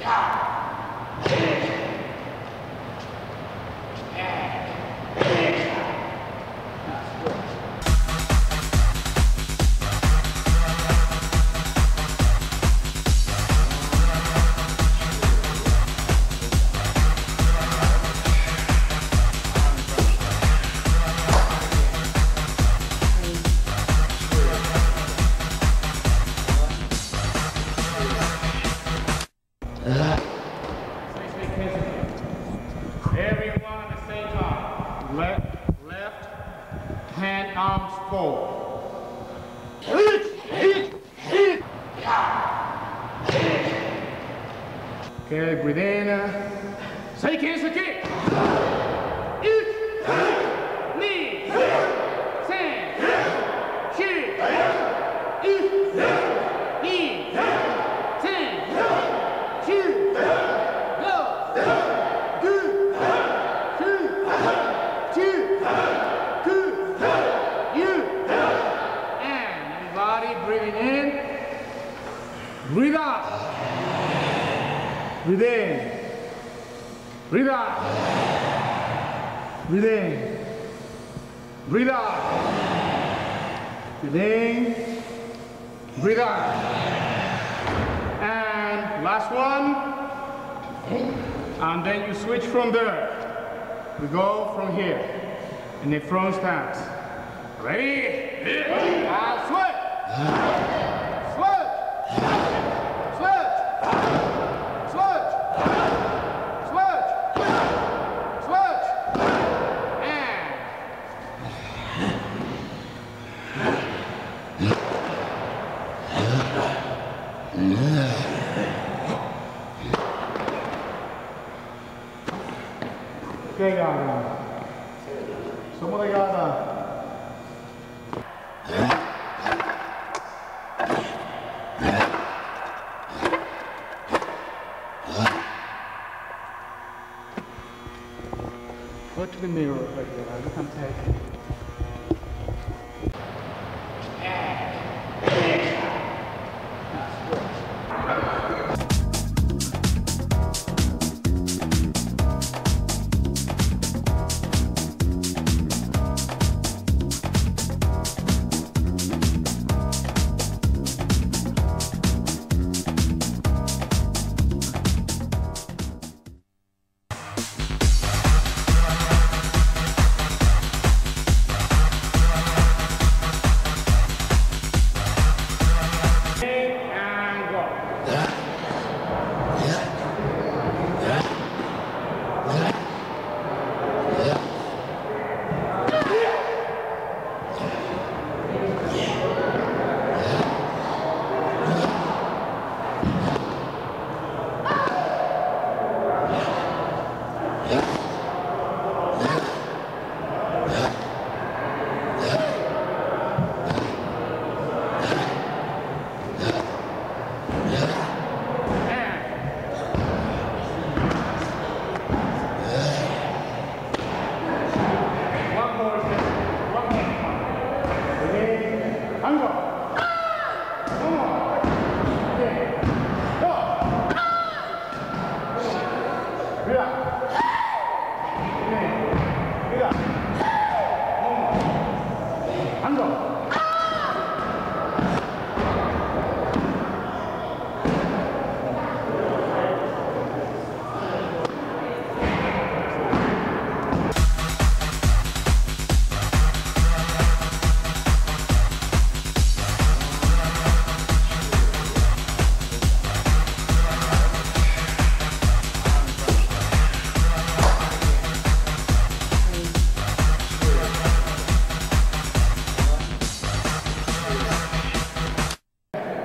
Everyone at the same time. Left hand, arms forward. Okay, breathe in. Say cancel kick. Knee. Stand. Shoot. Knee. Stand. Shoot. Breathing in, breathe out, breathe in, breathe out, breathe in, breathe out, breathe in, breathe out, and last one, and then you switch from there. We go from here in the front stance. Ready? And switch. Switch! Switch! Switch! Switch! Switch! And spiegata. Sono legata. Go to the mirror right there. Look, I'm taking.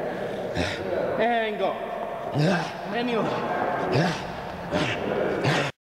And go. Anyway.